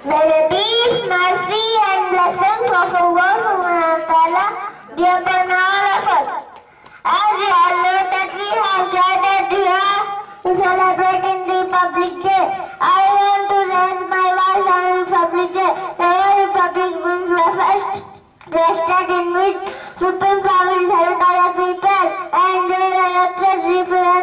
May the peace, mercy and blessings of Allah subhanahu wa ta'ala be upon all of us. As we all know that we have gathered here to celebrate in Republic Day, I want to raise my voice on Republic Day. The word Republic means the first state in which supreme power is held by the people and their elected representatives.